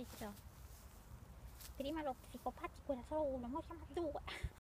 capito? Prima lo psicopatico era solo uno, ora siamo due.